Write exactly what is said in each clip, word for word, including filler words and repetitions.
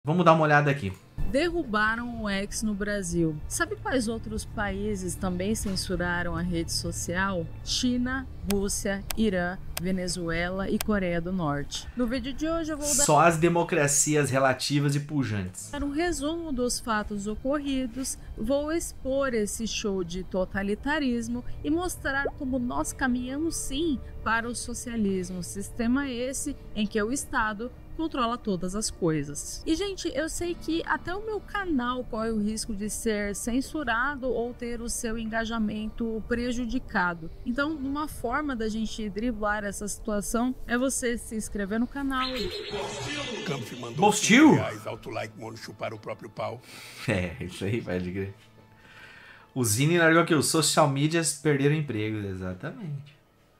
Vamos dar uma olhada aqui. Derrubaram o X no Brasil. Sabe quais outros países também censuraram a rede social? China, Rússia, Irã, Venezuela e Coreia do Norte. No vídeo de hoje eu vou dar Só as democracias relativas e pujantes. um resumo dos fatos ocorridos, vou expor esse show de totalitarismo e mostrar como nós caminhamos sim para o socialismo, sistema esse em que o Estado controla todas as coisas. E gente, eu sei que até o meu canal corre o risco de ser censurado ou ter o seu engajamento prejudicado. Então, uma forma da gente driblar essa situação é você se inscrever no canal. Bostil? Chupar o próprio pau. É, isso aí vai de crer. O Zine largou aqui, os social medias perderam empregos, exatamente.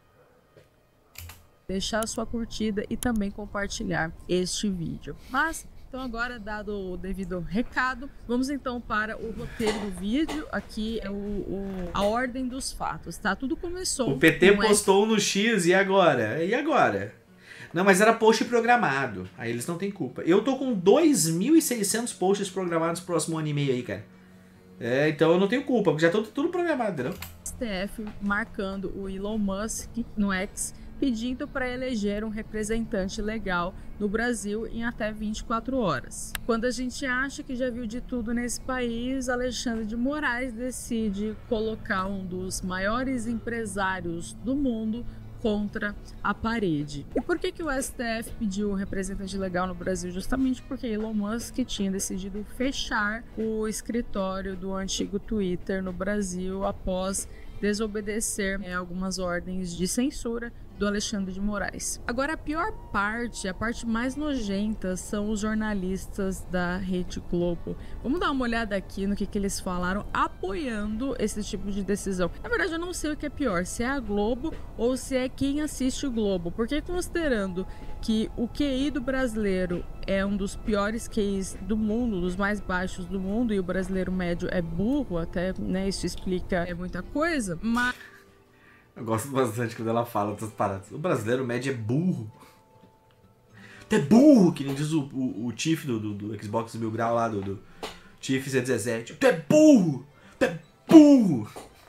Deixar a sua curtida e também compartilhar este vídeo. Mas, então agora, dado o devido recado, vamos então para o roteiro do vídeo. Aqui é o, o, a ordem dos fatos, tá? Tudo começou... O P T com postou no X, e agora? E agora? Não, mas era post programado, aí eles não têm culpa. Eu tô com dois mil e seiscentos posts programados no próximo ano e meio aí, cara. É, então eu não tenho culpa, porque já tô tudo programado, entendeu? S T F marcando o Elon Musk no X, pedindo para eleger um representante legal no Brasil em até vinte e quatro horas. Quando a gente acha que já viu de tudo nesse país, Alexandre de Moraes decide colocar um dos maiores empresários do mundo contra a parede. E por que que o S T F pediu um representante legal no Brasil? Justamente porque Elon Musk tinha decidido fechar o escritório do antigo Twitter no Brasil após desobedecer é, algumas ordens de censura do Alexandre de Moraes. Agora, a pior parte, a parte mais nojenta, são os jornalistas da Rede Globo. Vamos dar uma olhada aqui no que, que eles falaram apoiando esse tipo de decisão. Na verdade, eu não sei o que é pior, se é a Globo ou se é quem assiste o Globo, porque considerando que o Q I do brasileiro é um dos piores Q Is do mundo, dos mais baixos do mundo, e o brasileiro médio é burro, até, né, isso explica é muita coisa, mas... Eu gosto bastante quando ela fala essas paradas. O brasileiro médio é burro. Tu é burro, que nem diz o, o, o Tiff do, do, do Xbox Mil Grau lá, do, do Tiff zero dezessete. Tu é burro! Tu é burro!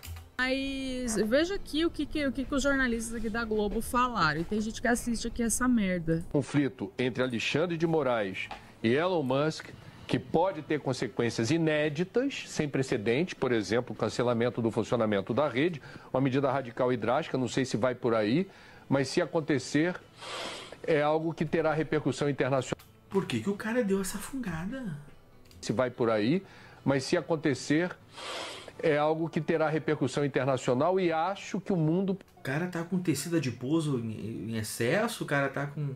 Mas veja aqui o que, que, o que, que os jornalistas aqui da Globo falaram. E tem gente que assiste aqui essa merda. Conflito entre Alexandre de Moraes e Elon Musk, que pode ter consequências inéditas, sem precedente, por exemplo, o cancelamento do funcionamento da rede, uma medida radical e drástica, não sei se vai por aí, mas se acontecer, é algo que terá repercussão internacional. Por que que o cara deu essa fungada? Se vai por aí, mas se acontecer, é algo que terá repercussão internacional e acho que o mundo... O cara tá com tecido adiposo em excesso, o cara tá com...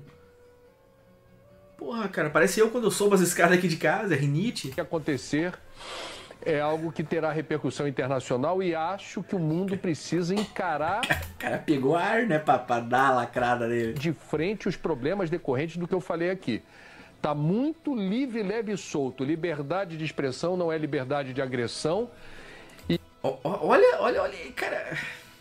Porra, cara, parece eu quando eu soube as escadas aqui de casa, é rinite. Se acontecer, é algo que terá repercussão internacional e acho que o mundo precisa encarar... O cara pegou ar, né, pra, pra dar a lacrada nele. De frente os problemas decorrentes do que eu falei aqui. Tá muito livre, leve e solto. Liberdade de expressão não é liberdade de agressão. E... O, olha, olha, olha, cara...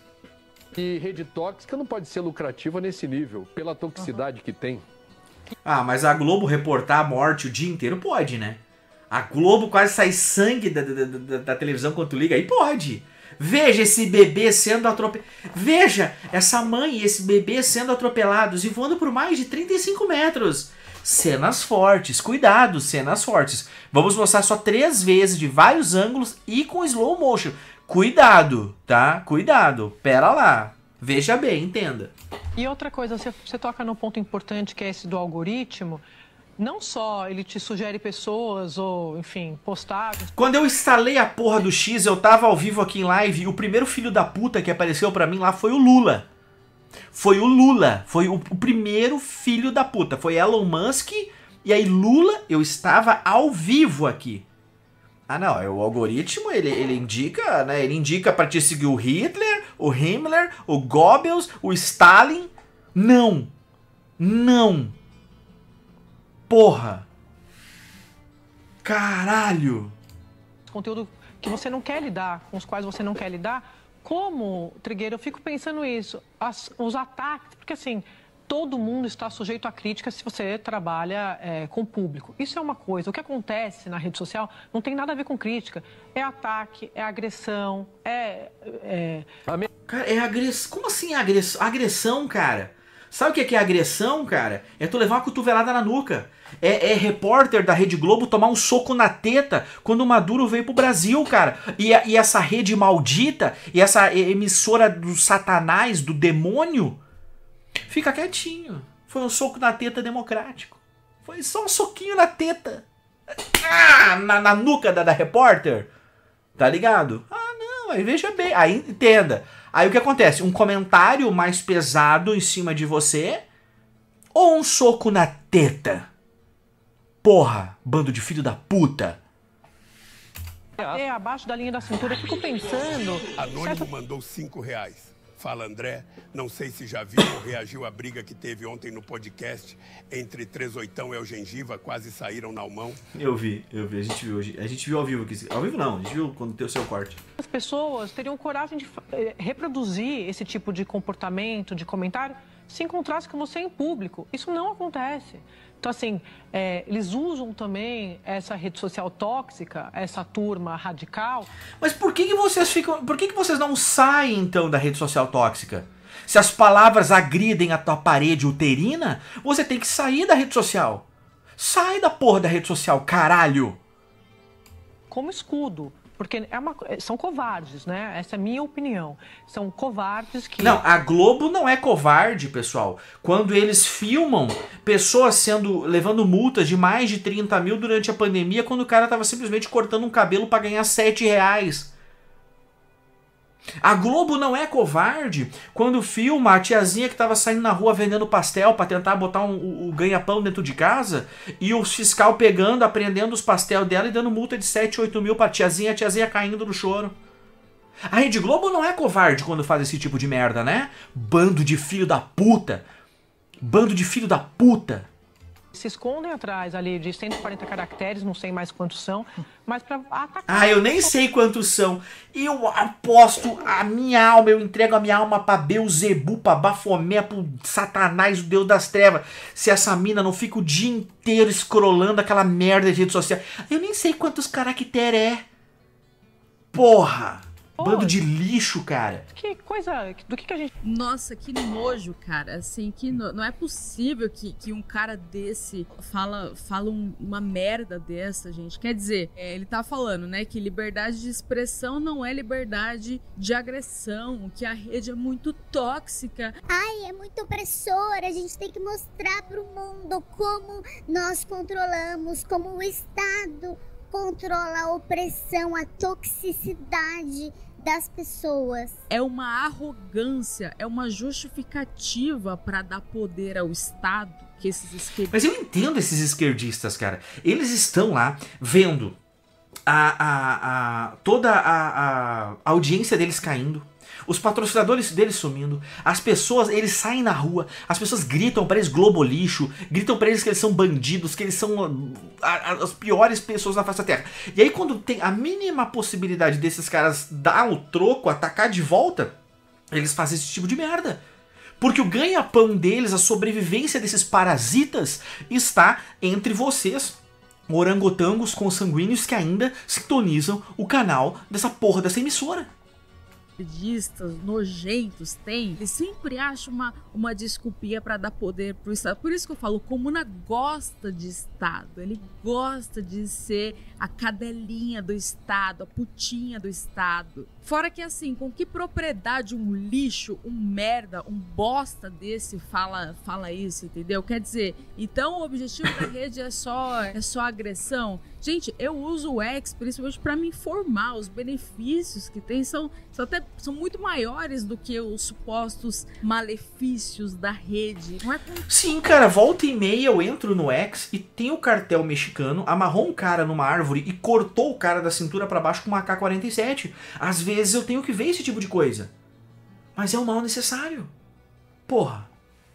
E rede tóxica não pode ser lucrativa nesse nível, pela toxicidade uhum. que tem. Ah, mas a Globo reportar a morte o dia inteiro pode, né? A Globo quase sai sangue da, da, da, da televisão quando tu liga, aí pode. Veja esse bebê sendo atropelado. Veja essa mãe e esse bebê sendo atropelados e voando por mais de trinta e cinco metros. Cenas fortes, cuidado, cenas fortes. Vamos mostrar só três vezes de vários ângulos e com slow motion. Cuidado, tá? Cuidado, pera lá. Veja bem, entenda. E outra coisa, você, você toca num ponto importante que é esse do algoritmo. Não só ele te sugere pessoas ou, enfim, postagens. Quando eu instalei a porra do X, eu tava ao vivo aqui em live e o primeiro filho da puta que apareceu pra mim lá foi o Lula. Foi o Lula. Foi o, o primeiro filho da puta. Foi Elon Musk e aí Lula, eu estava ao vivo aqui. Ah não, o algoritmo ele, ele indica, né? Ele indica pra te seguir o Hitler, o Himmler, o Goebbels, o Stalin. Não. Não. Porra. Caralho. Conteúdo que você não quer lidar, com os quais você não quer lidar. Como, Trigueiro, eu fico pensando isso. As, os ataques, porque assim, todo mundo está sujeito a crítica se você trabalha é, com o público. Isso é uma coisa. O que acontece na rede social não tem nada a ver com crítica. É ataque, é agressão, é... é... Cara, é agressão. Como assim agressão? Agressão, cara? Sabe o que é agressão, cara? É tu levar uma cotovelada na nuca. É, é repórter da Rede Globo tomar um soco na teta quando o Maduro veio pro Brasil, cara. E, e essa rede maldita, e essa emissora do satanás, do demônio, fica quietinho. Foi um soco na teta democrático. Foi só um soquinho na teta. Ah, na, na nuca da, da repórter. Tá ligado? Ah, não, aí veja bem. Aí entenda. Aí o que acontece? Um comentário mais pesado em cima de você ou um soco na teta? Porra, bando de filho da puta. É, abaixo da linha da cintura, eu fico pensando... Anônimo mandou cinco reais. Fala, André, não sei se já viu ou reagiu à briga que teve ontem no podcast entre Três Oitão e El Gengiva, quase saíram na mão. Eu vi, eu vi, a gente viu hoje. A gente viu ao vivo aqui. Ao vivo não, a gente viu quando tem o seu corte. As pessoas teriam coragem de eh, reproduzir esse tipo de comportamento, de comentário, se encontrasse com você em público. Isso não acontece. Então, assim, é, eles usam também essa rede social tóxica, essa turma radical. Mas por que, que vocês ficam. Por que, que vocês não saem, então, da rede social tóxica? Se as palavras agridem a tua parede uterina, você tem que sair da rede social. Sai da porra da rede social, caralho! Como escudo. Porque é uma, são covardes, né? Essa é a minha opinião. São covardes que... Não, a Globo não é covarde, pessoal. Quando eles filmam pessoas sendo levando multas de mais de trinta mil durante a pandemia, quando o cara tava simplesmente cortando um cabelo para ganhar sete reais. A Globo não é covarde quando filma a tiazinha que tava saindo na rua vendendo pastel para tentar botar um, o, o ganha-pão dentro de casa e o fiscal pegando, apreendendo os pastel dela e dando multa de sete, oito mil pra tiazinha, a tiazinha caindo no choro. A Rede Globo não é covarde quando faz esse tipo de merda, né? Bando de filho da puta. Bando de filho da puta. Se escondem atrás ali de cento e quarenta caracteres, não sei mais quantos são, mas pra atacar... Ah, eu nem sei quantos são. Eu aposto a minha alma, eu entrego a minha alma pra Beuzebu, pra Bafomé, pro Satanás, o Deus das Trevas. Se essa mina não fica o dia inteiro scrollando aquela merda de rede social. Eu nem sei quantos caracteres é. Porra! Bando de lixo, cara. Que coisa... Do que que a gente... Nossa, que nojo, cara. Assim, que no... não é possível que, que um cara desse fala, fala um, uma merda dessa, gente. Quer dizer, é, ele tá falando, né, que liberdade de expressão não é liberdade de agressão, que a rede é muito tóxica. Ai, é muito opressora. A gente tem que mostrar pro mundo como nós controlamos, como o Estado controla a opressão, a toxicidade das pessoas. É uma arrogância, é uma justificativa para dar poder ao Estado que esses esquerdistas... Mas eu entendo esses esquerdistas, cara. Eles estão lá vendo a, a, a, toda a, a audiência deles caindo, os patrocinadores deles sumindo, as pessoas, eles saem na rua, as pessoas gritam pra eles Globo lixo, gritam pra eles que eles são bandidos, que eles são a, a, as piores pessoas na face da terra. E aí quando tem a mínima possibilidade desses caras dar o troco, atacar de volta, eles fazem esse tipo de merda. Porque o ganha-pão deles, a sobrevivência desses parasitas, está entre vocês, orangotangos consanguíneos que ainda sintonizam o canal dessa porra dessa emissora. Esquerdistas nojentos têm, eles sempre acham uma, uma desculpinha para dar poder pro Estado. Por isso que eu falo, o Comuna gosta de Estado, ele gosta de ser a cadelinha do Estado, a putinha do Estado. Fora que assim, com que propriedade um lixo, um merda, um bosta desse fala, fala isso, entendeu? Quer dizer, então o objetivo da rede é só, é só agressão? Gente, eu uso o X principalmente para me informar. Os benefícios que tem são, são, até, são muito maiores do que os supostos malefícios da rede. Não é com... Sim, cara, volta e meia eu entro no X e tem o cartel mexicano, amarrou um cara numa árvore e cortou o cara da cintura para baixo com uma A K quarenta e sete. Às vezes eu tenho que ver esse tipo de coisa. Mas é um mal necessário. Porra.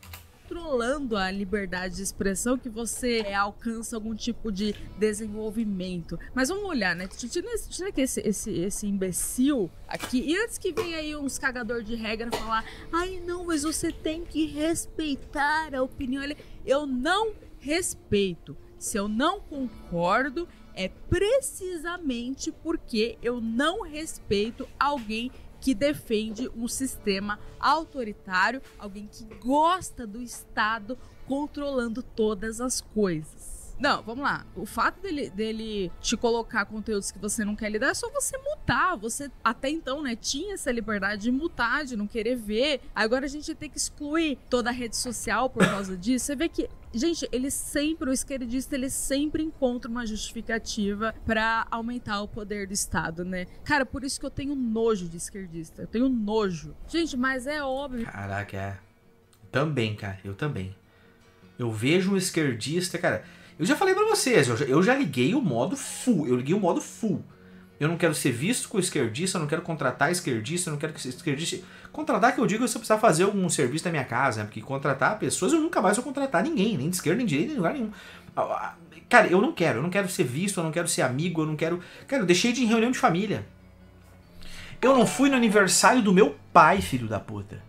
controlando a liberdade de expressão que você é, alcança algum tipo de desenvolvimento. Mas vamos olhar, né? Tira que esse, esse, esse imbecil aqui, e antes que venha aí uns cagador de regra falar, ai não, mas você tem que respeitar a opinião. Eu não respeito. Se eu não concordo, é precisamente porque eu não respeito alguém que defende um sistema autoritário, alguém que gosta do Estado controlando todas as coisas. Não, vamos lá. O fato dele, dele te colocar conteúdos que você não quer lidar é só você mutar. Você, até então, né, tinha essa liberdade de mutar, de não querer ver. Agora a gente tem que excluir toda a rede social por causa disso. Você vê que, gente, ele sempre, o esquerdista, ele sempre encontra uma justificativa pra aumentar o poder do Estado, né? Cara, por isso que eu tenho nojo de esquerdista. Eu tenho nojo. Gente, mas é óbvio. Caraca, é. Também, cara. Eu também. Eu vejo um esquerdista, cara... Eu já falei pra vocês, eu já, eu já liguei o modo full, eu liguei o modo full. Eu não quero ser visto com esquerdista, eu não quero contratar esquerdista, eu não quero que esquerdista... Contratar, que eu digo, se eu precisar fazer algum serviço da minha casa, né? Porque contratar pessoas, eu nunca mais vou contratar ninguém, nem de esquerda, nem de direita, nem de lugar nenhum. Cara, eu não quero, eu não quero ser visto, eu não quero ser amigo, eu não quero... Cara, eu deixei de ir em reunião de família. Eu não fui no aniversário do meu pai, filho da puta.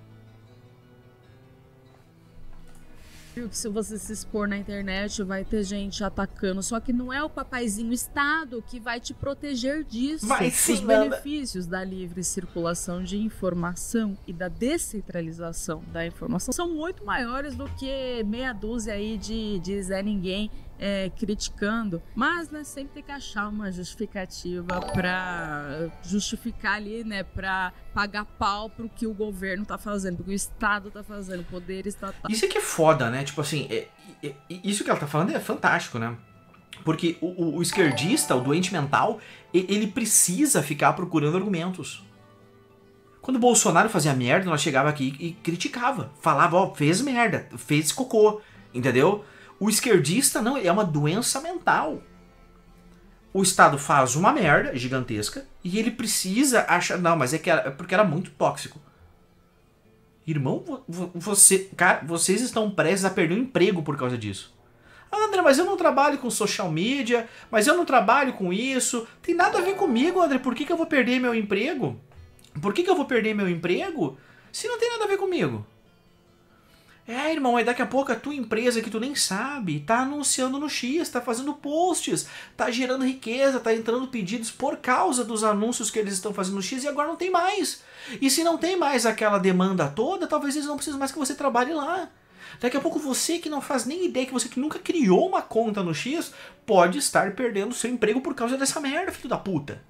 Que se você se expor na internet vai ter gente atacando, só que não é o papaizinho Estado que vai te proteger disso. Vai sim, Os benefícios da livre circulação de informação e da descentralização da informação são muito maiores do que meia dúzia aí de, de Zé Ninguém é, criticando, mas né, sempre tem que achar uma justificativa para justificar ali, né, para pagar pau pro que o governo tá fazendo, pro que o Estado tá fazendo, o poder estatal. Isso é que é foda, né? Tipo assim, é, é, é, isso que ela tá falando é fantástico, né? Porque o, o, o esquerdista, o doente mental, ele precisa ficar procurando argumentos. Quando o Bolsonaro fazia merda, nós chegava aqui e criticava. Falava, ó, fez merda, fez cocô, entendeu? O esquerdista, não, é uma doença mental. O Estado faz uma merda gigantesca e ele precisa achar... Não, mas é, que era, é porque era muito tóxico. Irmão, você, cara, vocês estão prestes a perder o emprego por causa disso. Ah, André, mas eu não trabalho com social media, mas eu não trabalho com isso. Tem nada a ver comigo, André. Por que, que eu vou perder meu emprego? Por que, que eu vou perder meu emprego se não tem nada a ver comigo? É, irmão, aí daqui a pouco a tua empresa que tu nem sabe tá anunciando no X, tá fazendo posts, tá gerando riqueza, tá entrando pedidos por causa dos anúncios que eles estão fazendo no X e agora não tem mais. E se não tem mais aquela demanda toda, talvez eles não precisem mais que você trabalhe lá. Daqui a pouco você que não faz nem ideia, que você que nunca criou uma conta no X, pode estar perdendo seu emprego por causa dessa merda, filho da puta.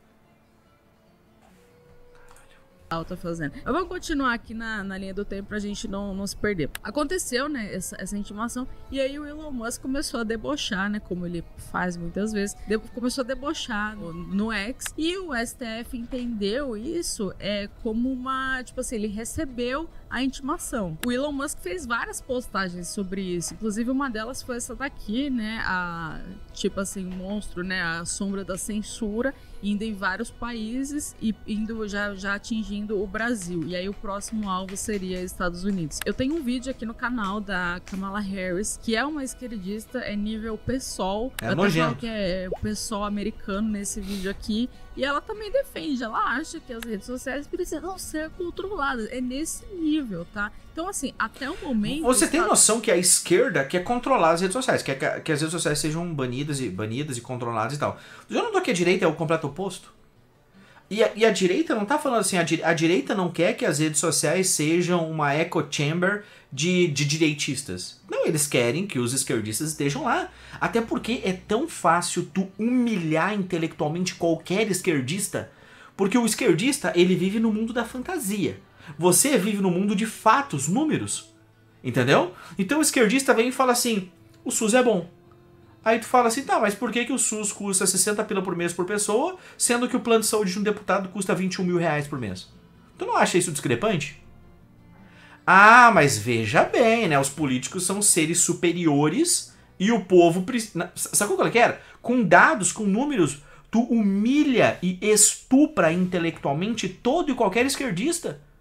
Tá fazendo. Eu vou continuar aqui na, na linha do tempo pra gente não, não se perder. Aconteceu, né, essa, essa intimação, e aí o Elon Musk começou a debochar, né, como ele faz muitas vezes, de, começou a debochar no, no X, e o S T F entendeu isso é, como uma, tipo assim, ele recebeu a intimação. O Elon Musk fez várias postagens sobre isso, inclusive uma delas foi essa daqui, né, a, tipo assim, monstro, né, a sombra da censura, indo em vários países e indo já, já atingindo o Brasil. E aí o próximo alvo seria Estados Unidos. Eu tenho um vídeo aqui no canal da Kamala Harris, que é uma esquerdista, é nível PSOL. É nojento. Que é o PSOL americano nesse vídeo aqui. E ela também defende, ela acha que as redes sociais precisam ser controladas. É nesse nível, tá? Então, assim, até o momento... Você tem está... noção que a esquerda quer controlar as redes sociais, quer que, que as redes sociais sejam banidas e, banidas e controladas e tal. Já não tô que a direita é o completo oposto? E a, e a direita não tá falando assim, a, a direita não quer que as redes sociais sejam uma echo chamber de, de direitistas. Não, eles querem que os esquerdistas estejam lá. Até porque é tão fácil tu humilhar intelectualmente qualquer esquerdista, porque o esquerdista, ele vive no mundo da fantasia. Você vive no mundo de fatos, números. Entendeu? Então o esquerdista vem e fala assim, o SUS é bom. Aí tu fala assim, tá, mas por que, que o SUS custa sessenta pila por mês por pessoa, sendo que o plano de saúde de um deputado custa vinte e um mil reais por mês? Tu não acha isso discrepante? Ah, mas veja bem, né? Os políticos são seres superiores e o povo... Sabe qual que era? Com dados, com números, tu humilha e estupra intelectualmente todo e qualquer esquerdista.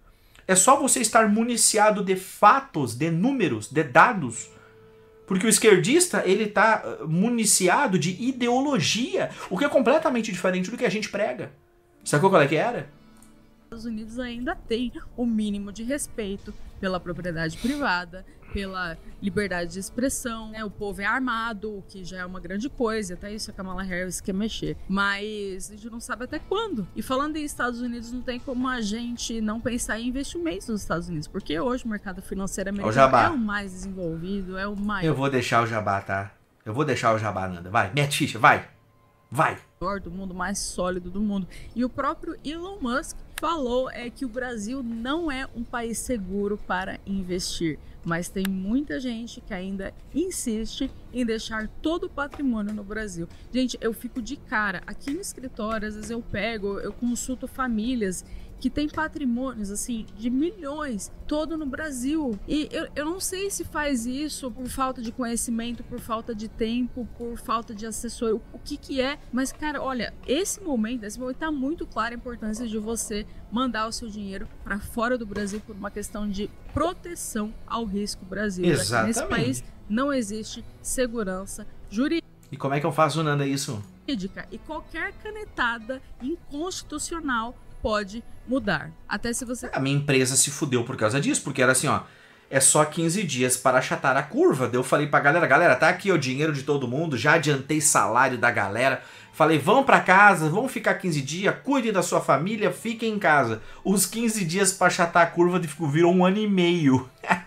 É só você estar municiado de fatos, de números, de dados. Porque o esquerdista, ele tá municiado de ideologia, o que é completamente diferente do que a gente prega. Sacou qual é que era? Os Estados Unidos ainda tem o mínimo de respeito pela propriedade privada, pela liberdade de expressão, né? O povo é armado, o que já é uma grande coisa, até isso a Kamala Harris quer mexer, mas a gente não sabe até quando. E falando em Estados Unidos, não tem como a gente não pensar em investimentos nos Estados Unidos, porque hoje o mercado financeiro americano é o mais desenvolvido, é o maior. Eu vou deixar o jabá, tá? Eu vou deixar o jabá, Nanda. Vai, mete ficha, vai, vai. Do mundo, mais sólido do mundo. E o próprio Elon Musk falou é que o Brasil não é um país seguro para investir, mas tem muita gente que ainda insiste em deixar todo o patrimônio no Brasil. Gente, eu fico de cara. Aqui no escritório, às vezes eu pego, eu consulto famílias que tem patrimônios, assim, de milhões, todo no Brasil. E eu, eu não sei se faz isso por falta de conhecimento, por falta de tempo, por falta de assessor, o, o que que é. Mas, cara, olha, esse momento, esse momento tá muito clara a importância de você mandar o seu dinheiro para fora do Brasil por uma questão de proteção ao risco brasileiro. Exatamente. Nesse país não existe segurança jurídica. E como é que eu faço, Nanda, isso? E qualquer canetada inconstitucional pode mudar. Até se você... A minha empresa se fudeu por causa disso, porque era assim, ó, é só quinze dias para achatar a curva. Daí eu falei pra galera, galera, tá aqui o dinheiro de todo mundo, já adiantei salário da galera. Falei, vão pra casa, vão ficar quinze dias, cuidem da sua família, fiquem em casa. Os quinze dias para achatar a curva virou um ano e meio.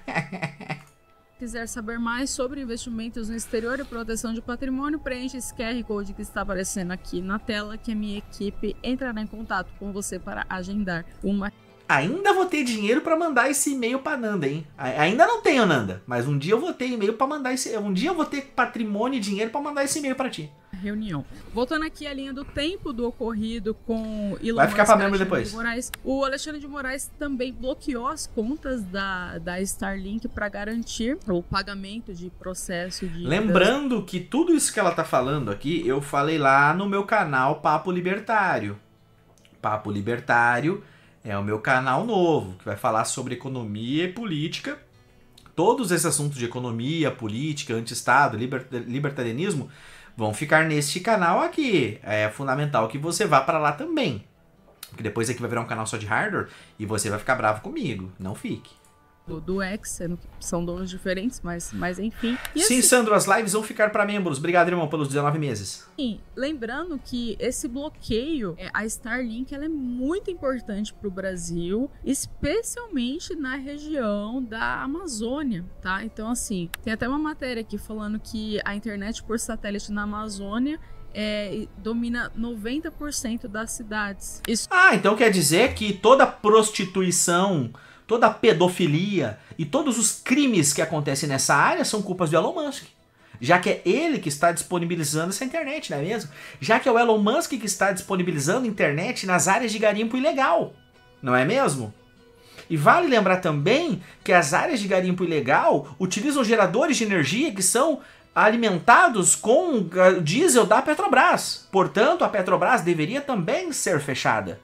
Quiser saber mais sobre investimentos no exterior e proteção de patrimônio, preencha esse Q R Code que está aparecendo aqui na tela, que a minha equipe entrará em contato com você para agendar uma... Ainda vou ter dinheiro para mandar esse e-mail para Nanda, hein? Ainda não tenho, Nanda, mas um dia eu vou ter e-mail para mandar esse... Um dia eu vou ter patrimônio e dinheiro para mandar esse e-mail para ti. Reunião. Voltando aqui à linha do tempo do ocorrido com Elon Vai ficar para membro Alexandre depois. De Moraes, o Alexandre de Moraes também bloqueou as contas da, da Starlink para garantir o pagamento de processo de... Lembrando que tudo isso que ela tá falando aqui, eu falei lá no meu canal Papo Libertário. Papo Libertário é o meu canal novo, que vai falar sobre economia e política. Todos esses assuntos de economia, política, anti-estado, libertarianismo vão ficar neste canal aqui. É fundamental que você vá para lá também. Porque depois aqui vai virar um canal só de hardware e você vai ficar bravo comigo. Não fique. Do, do X, sendo que são donos diferentes, mas, mas enfim. E Sim, assim, Sandro, as lives vão ficar para membros. Obrigado, irmão, pelos dezenove meses. Sim, lembrando que esse bloqueio, a Starlink, ela é muito importante para o Brasil, especialmente na região da Amazônia, tá? Então, assim, tem até uma matéria aqui falando que a internet por satélite na Amazônia É, domina noventa por cento das cidades. Isso... Ah, então quer dizer que toda prostituição, toda pedofilia e todos os crimes que acontecem nessa área são culpas do Elon Musk. Já que é ele que está disponibilizando essa internet, não é mesmo? Já que é o Elon Musk que está disponibilizando internet nas áreas de garimpo ilegal, não é mesmo? E vale lembrar também que as áreas de garimpo ilegal utilizam geradores de energia que são alimentados com diesel da Petrobras. Portanto, a Petrobras deveria também ser fechada.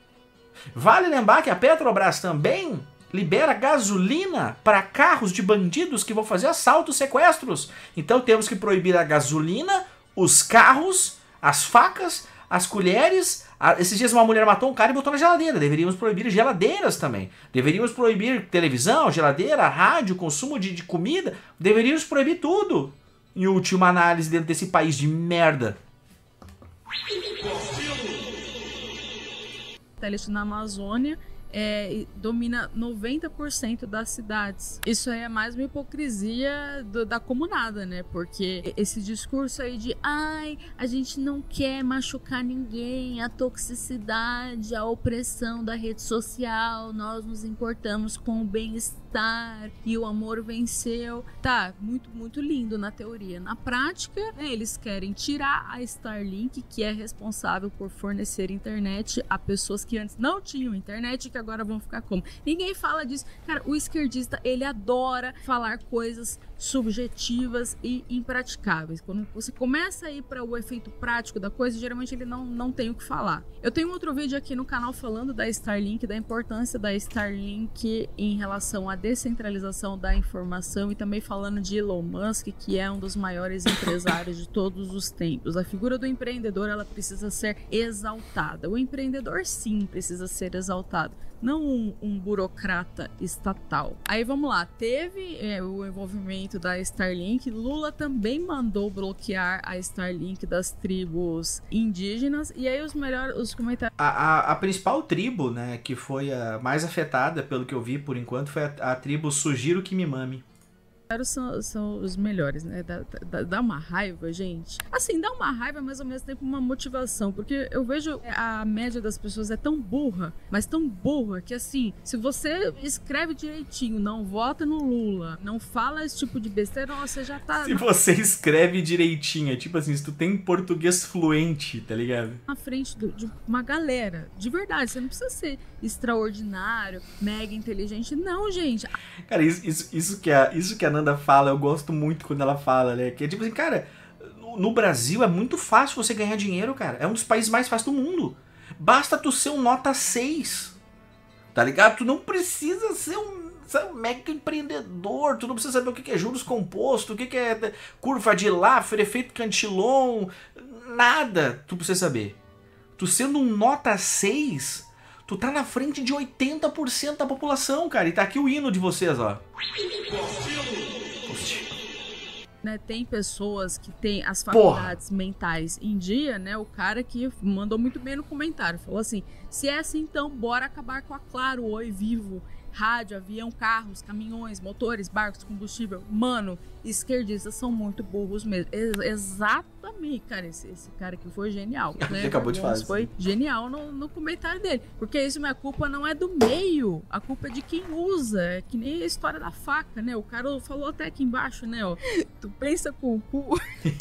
Vale lembrar que a Petrobras também libera gasolina para carros de bandidos que vão fazer assaltos, sequestros. Então temos que proibir a gasolina, os carros, as facas, as colheres. Esses dias uma mulher matou um cara e botou na geladeira. Deveríamos proibir geladeiras também. Deveríamos proibir televisão, geladeira, rádio, consumo de, de comida. Deveríamos proibir tudo. Em última análise, dentro desse país de merda. Satélite na Amazônia é, domina noventa por cento das cidades. Isso aí é mais uma hipocrisia do, da comunada, né? Porque esse discurso aí de ai, a gente não quer machucar ninguém, a toxicidade, a opressão da rede social, nós nos importamos com o bem-estar e o amor venceu. Tá, muito, muito lindo na teoria. Na prática, né, eles querem tirar a Starlink, que é responsável por fornecer internet a pessoas que antes não tinham internet e que agora vão ficar como? Ninguém fala disso. Cara, o esquerdista, ele adora falar coisas subjetivas e impraticáveis. Quando você começa a ir para o efeito prático da coisa, geralmente ele não, não tem o que falar. Eu tenho outro vídeo aqui no canal falando da Starlink, da importância da Starlink em relação à descentralização da informação e também falando de Elon Musk, que é um dos maiores empresários de todos os tempos. A figura do empreendedor, ela precisa ser exaltada. O empreendedor, sim, precisa ser exaltado, não um, um burocrata estatal. Aí vamos lá, teve é, o envolvimento da Starlink. Lula também mandou bloquear a Starlink das tribos indígenas. E aí os melhores os comentários. A, a, a principal tribo, né, que foi a mais afetada, pelo que eu vi por enquanto, foi a, a tribo Sugiro Kimimami. São, são os melhores, né? Dá, dá, dá uma raiva, gente. Assim, dá uma raiva, mas ao mesmo tempo uma motivação. Porque eu vejo a média das pessoas é tão burra, mas tão burra, que assim, se você escreve direitinho, não vota no Lula, não fala esse tipo de besteira, você já tá... Se você escreve direitinho, é tipo assim, se tu tem português fluente, tá ligado? Na frente do, de uma galera, de verdade. Você não precisa ser extraordinário, mega inteligente. Não, gente. Cara, isso, isso, isso, que a, isso que a Nanda fala, eu gosto muito quando ela fala, né? Que é tipo assim, cara, no, no Brasil é muito fácil você ganhar dinheiro, cara. É um dos países mais fáceis do mundo. Basta tu ser um nota seis, tá ligado? Tu não precisa ser um, sabe, um mega empreendedor, tu não precisa saber o que é juros compostos, o que é curva de Laffer, efeito Cantillon, nada tu precisa saber. Tu sendo um nota seis, tu tá na frente de oitenta por cento da população, cara. E tá aqui o hino de vocês, ó. Né, tem pessoas que têm as faculdades Porra. mentais em dia, né? O cara que mandou muito bem no comentário, falou assim: se é assim, então bora acabar com a Claro, Oi, Vivo, rádio, avião, carros, caminhões, motores, barcos, combustível. Mano, esquerdistas são muito burros mesmo. Ex exatamente, cara, esse, esse cara aqui foi genial, né? Ele acabou de fazer. Foi genial no, no comentário dele, porque isso, a culpa não é do meio, a culpa é de quem usa. É que nem a história da faca, né? O cara falou até aqui embaixo, né, ó, tu pensa com o cu.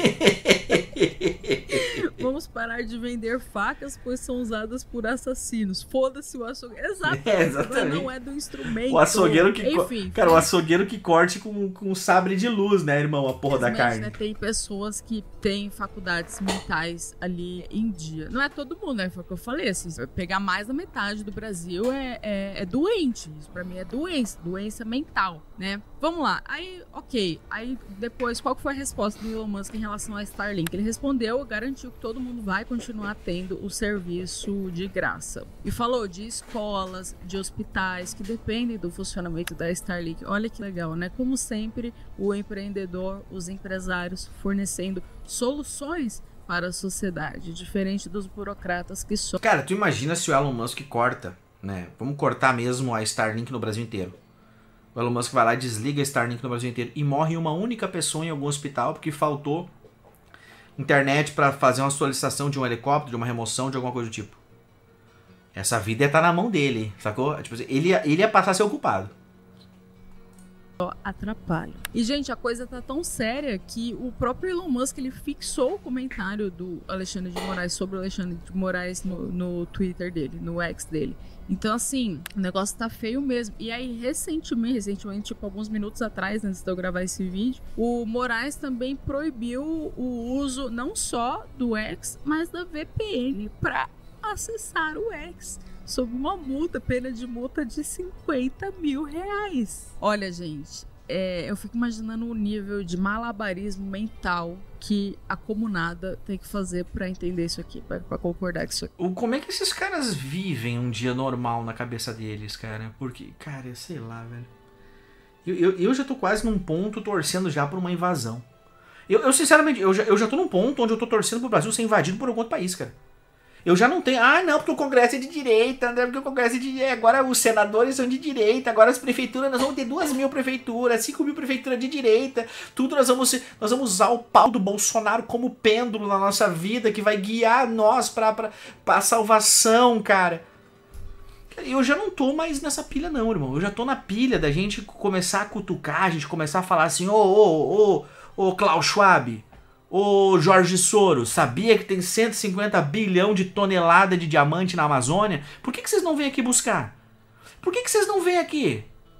Vamos parar de vender facas, pois são usadas por assassinos. Foda-se o açougueiro. Exatamente. É, exatamente. Não é do instrumento. O açougueiro que... Enfim. Cara, o açougueiro que corte com, com sabre de luz, né, irmão? A porra da carne. Né, tem pessoas que têm faculdades mentais ali em dia. Não é todo mundo, né? Foi o que eu falei. Assim, pegar mais da metade do Brasil é, é, é doente. Isso pra mim é doença. Doença mental, né? Vamos lá. Aí, ok. Aí, depois, qual foi a resposta do Elon Musk em relação à Starlink? Ele respondeu, garantiu que todo mundo vai continuar tendo o serviço de graça. E falou de escolas, de hospitais que dependem do funcionamento da Starlink. Olha que legal, né? Como sempre, o empreendedor, os empresários fornecendo soluções para a sociedade, diferente dos burocratas que só... Cara, tu imagina se o Elon Musk corta, né? Vamos cortar mesmo a Starlink no Brasil inteiro. O Elon Musk vai lá e desliga a Starlink no Brasil inteiro e morre uma única pessoa em algum hospital porque faltou internet para fazer uma solicitação de um helicóptero, de uma remoção, de alguma coisa do tipo. Essa vida ia estar na mão dele, sacou? Tipo assim, ele, ia, ele ia passar a ser o culpado. Atrapalha. E, gente, a coisa tá tão séria que o próprio Elon Musk, ele fixou o comentário do Alexandre de Moraes sobre o Alexandre de Moraes no, no Twitter dele, no X dele. Então, assim, o negócio tá feio mesmo. E aí, recentemente, recentemente, tipo, alguns minutos atrás, antes de eu gravar esse vídeo, o Moraes também proibiu o uso não só do X, mas da V P N pra acessar o X, sob uma multa, pena de multa de cinquenta mil reais. Olha, gente, é, eu fico imaginando o nível de malabarismo mental que a comunada tem que fazer pra entender isso aqui, pra, pra concordar com isso aqui. Como é que esses caras vivem um dia normal na cabeça deles, cara? Porque, cara, sei lá, velho. Eu, eu, eu já tô quase num ponto torcendo já por uma invasão. Eu, eu sinceramente, eu já, eu já tô num ponto onde eu tô torcendo pro Brasil ser invadido por algum outro país, cara. Eu já não tenho... Ah, não, porque o Congresso é de direita, né? Porque o Congresso é de... Agora os senadores são de direita, agora as prefeituras... Nós vamos ter duas mil prefeituras, cinco mil prefeituras de direita. Tudo nós vamos... Nós vamos usar o pau do Bolsonaro como pêndulo na nossa vida, que vai guiar nós pra, pra, pra salvação, cara. Eu já não tô mais nessa pilha não, irmão. Eu já tô na pilha da gente começar a cutucar, a gente começar a falar assim... Ô, ô, ô, ô, Klaus Schwab... Ô Jorge Soros, sabia que tem cento e cinquenta bilhão de tonelada de diamante na Amazônia? Por que, que vocês não vêm aqui buscar? Por que, que vocês não vêm aqui?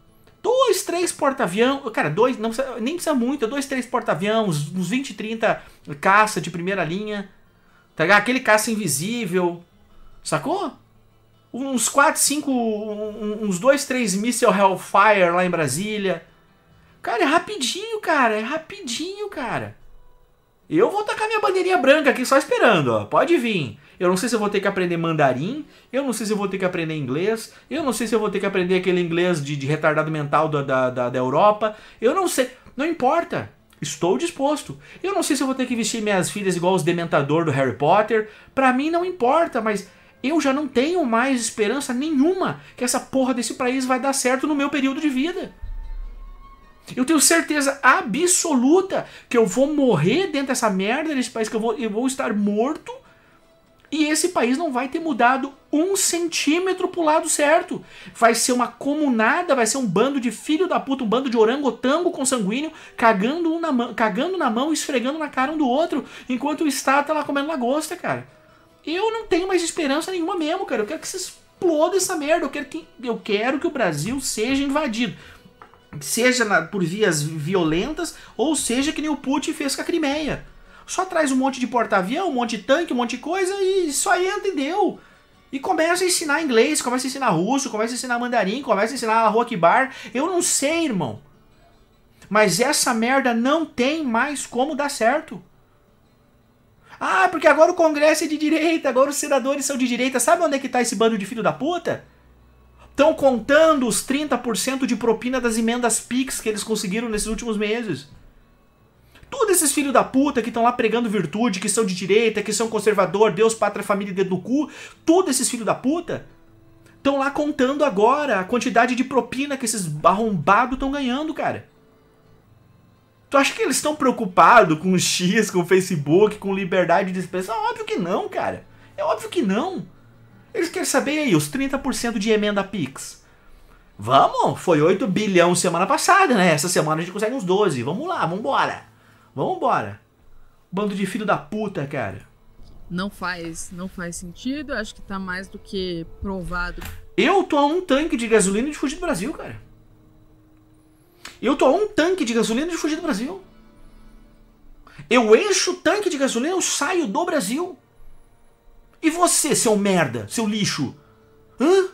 Dois, três porta-avião, cara, dois, não precisa, nem precisa muito, dois, três porta-avião, uns, uns vinte, trinta caça de primeira linha, tá ligado? Aquele caça invisível, sacou? Uns quatro, cinco, uns dois, três míssil Hellfire lá em Brasília. Cara, é rapidinho, cara, é rapidinho, cara. Eu vou tacar minha bandeirinha branca aqui só esperando, ó, pode vir. Eu não sei se eu vou ter que aprender mandarim, eu não sei se eu vou ter que aprender inglês, eu não sei se eu vou ter que aprender aquele inglês de, de retardado mental da, da, da, da Europa, eu não sei, não importa, estou disposto. Eu não sei se eu vou ter que vestir minhas filhas igual os dementador do Harry Potter, pra mim não importa, mas eu já não tenho mais esperança nenhuma que essa porra desse país vai dar certo no meu período de vida. Eu tenho certeza absoluta que eu vou morrer dentro dessa merda desse país, que eu vou, eu vou estar morto. E esse país não vai ter mudado um centímetro pro lado certo. Vai ser uma comunada, vai ser um bando de filho da puta, um bando de orangotango consanguíneo, cagando, um na, mão, cagando na mão e esfregando na cara um do outro, enquanto o Estado tá lá comendo lagosta, cara. Eu não tenho mais esperança nenhuma mesmo, cara. Eu quero que se exploda essa merda. Eu quero que, eu quero que o Brasil seja invadido. Seja na, por vias violentas, ou seja que nem o Putin fez com a Crimeia. Só traz um monte de porta-avião, um monte de tanque, um monte de coisa e só entra e deu. E começa a ensinar inglês, começa a ensinar russo, começa a ensinar mandarim, começa a ensinar rock bar. Eu não sei, irmão. Mas essa merda não tem mais como dar certo. Ah, porque agora o Congresso é de direita, agora os senadores são de direita. Sabe onde é que tá esse bando de filho da puta? Estão contando os trinta por cento de propina das emendas Pix que eles conseguiram nesses últimos meses. Todos esses filhos da puta que estão lá pregando virtude, que são de direita, que são conservador, Deus, pátria, família e dedo no cu, todos esses filhos da puta estão lá contando agora a quantidade de propina que esses arrombados estão ganhando, cara. Tu acha que eles estão preocupados com o X, com o Facebook, com liberdade de expressão? Óbvio que não, cara. É óbvio que não. Eles querem saber aí, os trinta por cento de emenda Pix. Vamos, foi oito bilhões semana passada, né? Essa semana a gente consegue uns doze. Vamos lá, vambora. Vambora. Bando de filho da puta, cara. Não faz, não faz sentido, acho que tá mais do que provado. Eu tô a um tanque de gasolina de fugir do Brasil, cara. Eu tô a um tanque de gasolina de fugir do Brasil. Eu encho o tanque de gasolina, eu saio do Brasil. E você, seu merda, seu lixo? Hã?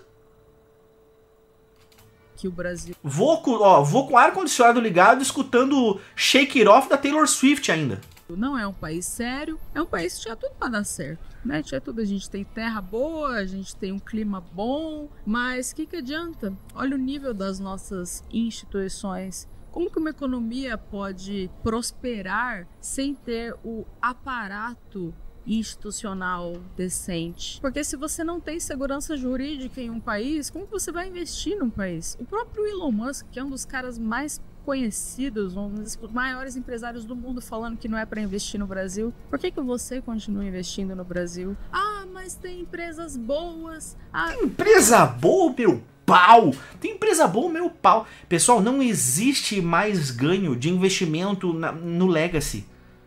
Que o Brasil... Vou com, ó, vou com ar-condicionado ligado, escutando Shake It Off da Taylor Swift ainda. Não é um país sério, é um país que tinha tudo pra dar certo, né? Tinha tudo, a gente tem terra boa, a gente tem um clima bom, mas o que que adianta? Olha o nível das nossas instituições. Como que uma economia pode prosperar sem ter o aparato institucional decente? Porque se você não tem segurança jurídica em um país, como que você vai investir num país? O próprio Elon Musk, que é um dos caras mais conhecidos, um dos maiores empresários do mundo, falando que não é para investir no Brasil. Por que que você continua investindo no Brasil? Ah, mas tem empresas boas. Ah... Tem empresa boa, meu pau! Tem empresa boa, meu pau! Pessoal, não existe mais ganho de investimento na, no Legacy.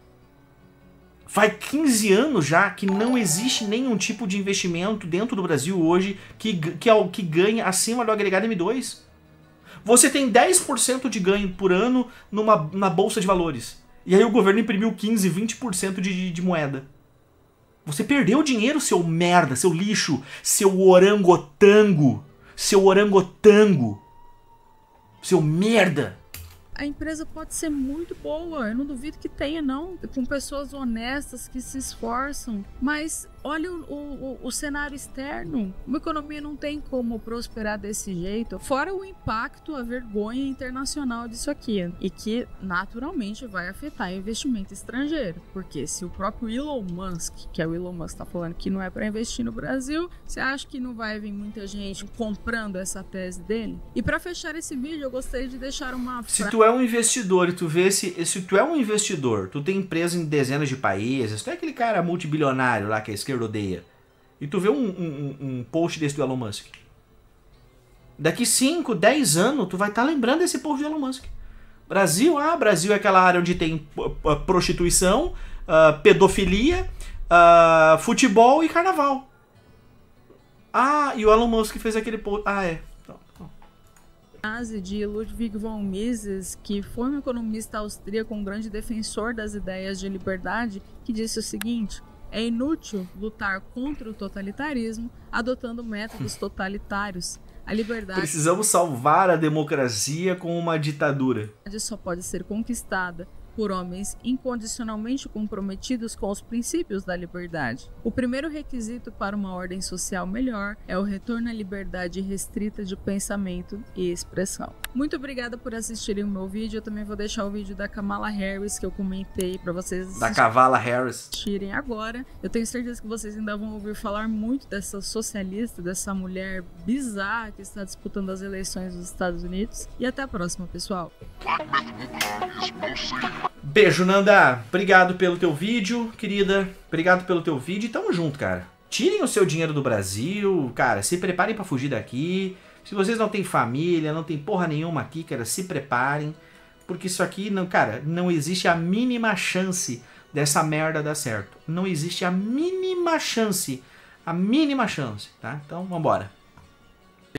Faz quinze anos já que não existe nenhum tipo de investimento dentro do Brasil hoje que, que, é o que ganha acima do agregado M dois. Você tem dez por cento de ganho por ano numa, na bolsa de valores. E aí o governo imprimiu quinze, vinte por cento de, de moeda. Você perdeu dinheiro, seu merda, seu lixo, seu orangotango, seu orangotango, seu merda. A empresa pode ser muito boa, eu não duvido que tenha, não, com pessoas honestas que se esforçam, mas olha o, o, o cenário externo, uma economia não tem como prosperar desse jeito, fora o impacto, a vergonha internacional disso aqui, e que naturalmente vai afetar o investimento estrangeiro, porque se o próprio Elon Musk, que é o Elon Musk tá falando que não é para investir no Brasil, você acha que não vai vir muita gente comprando essa tese dele? E para fechar esse vídeo, eu gostaria de deixar uma Se tu é um investidor e tu vê se, se tu é um investidor, tu tem empresa em dezenas de países, tu é aquele cara multibilionário lá que a esquerda odeia, e tu vê um, um, um post desse do Elon Musk, daqui cinco, dez anos tu vai estar tá lembrando desse post do Elon Musk. Brasil, ah, Brasil é aquela área onde tem prostituição, uh, pedofilia, uh, futebol e carnaval. Ah, e o Elon Musk fez aquele post. Ah, é. Frase de Ludwig von Mises, que foi um economista austríaco, um grande defensor das ideias de liberdade, que disse o seguinte: é inútil lutar contra o totalitarismo adotando métodos totalitários. A liberdade Precisamos salvar a democracia com uma ditadura. só pode ser conquistada por homens incondicionalmente comprometidos com os princípios da liberdade. O primeiro requisito para uma ordem social melhor é o retorno à liberdade restrita de pensamento e expressão. Muito obrigada por assistirem o meu vídeo. Eu também vou deixar o vídeo da Kamala Harris que eu comentei para vocês Da Cavala Harris. assistirem agora. Eu tenho certeza que vocês ainda vão ouvir falar muito dessa socialista, dessa mulher bizarra que está disputando as eleições dos Estados Unidos. E até a próxima, pessoal. Beijo, Nanda. Obrigado pelo teu vídeo, querida. Obrigado pelo teu vídeo e tamo junto, cara. Tirem o seu dinheiro do Brasil, cara. Se preparem pra fugir daqui. Se vocês não têm família, não tem porra nenhuma aqui, cara, se preparem. Porque isso aqui, não, cara, não existe a mínima chance dessa merda dar certo. Não existe a mínima chance. A mínima chance, tá? Então, vambora.